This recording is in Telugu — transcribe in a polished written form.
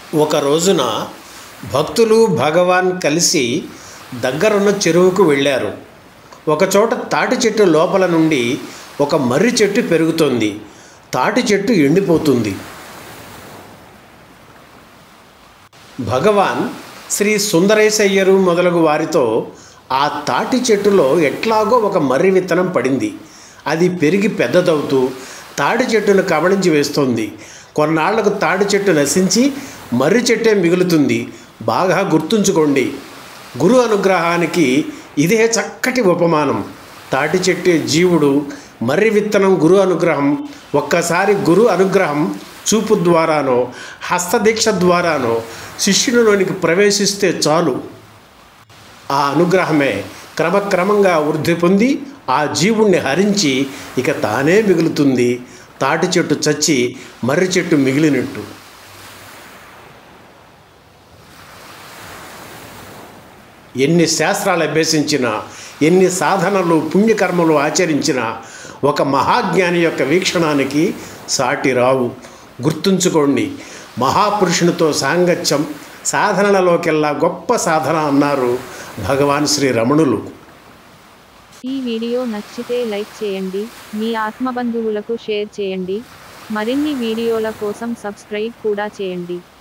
ఒక రోజున భక్తులు భగవాన్ కలిసి దగ్గరున్న చెరువుకు వెళ్ళారు. ఒకచోట తాటి చెట్టు లోపల నుండి ఒక మర్రి చెట్టు పెరుగుతోంది. తాటి చెట్టు ఎండిపోతుంది. భగవాన్ శ్రీ సుందరేశయ్యరు మొదలగు వారితో ఆ తాటి చెట్టులో ఎట్లాగో ఒక మర్రి విత్తనం పడింది. అది పెరిగి పెద్దదవుతూ తాటి చెట్టును కబళించి వేస్తోంది. కొన్నాళ్లకు తాటి చెట్టు నశించి మర్రి చెట్టే మిగులుతుంది. బాగా గుర్తుంచుకోండి. గురు అనుగ్రహానికి ఇదే చక్కటి ఉపమానం. తాటి చెట్టే జీవుడు, మర్రి విత్తనం గురు అనుగ్రహం. ఒక్కసారి గురు అనుగ్రహం చూపు ద్వారానో హస్తదీక్ష ద్వారానో శిష్యునిలోనికి ప్రవేశిస్తే చాలు. ఆ అనుగ్రహమే క్రమక్రమంగా వృద్ధి పొంది ఆ జీవుణ్ణి హరించి ఇక తానే మిగులుతుంది. తాటి చెట్టు చచ్చి మర్రి చెట్టు మిగిలినట్టు. ఎన్ని శాస్త్రాలు అభ్యసించినా, ఎన్ని సాధనలు పుణ్యకర్మలు ఆచరించినా ఒక మహాజ్ఞాని యొక్క వీక్షణానికి సాటి రావు. గుర్తుంచుకోండి, మహాపురుషునితో సాంగత్యం సాధనలలోకెల్లా గొప్ప సాధన అన్నారు భగవాన్ శ్రీ రమణులు. ఈ వీడియో నచ్చితే లైక్ చేయండి, మీ ఆత్మబంధువులకు షేర్ చేయండి. మరిన్ని వీడియోల కోసం సబ్స్క్రైబ్ కూడా చేయండి.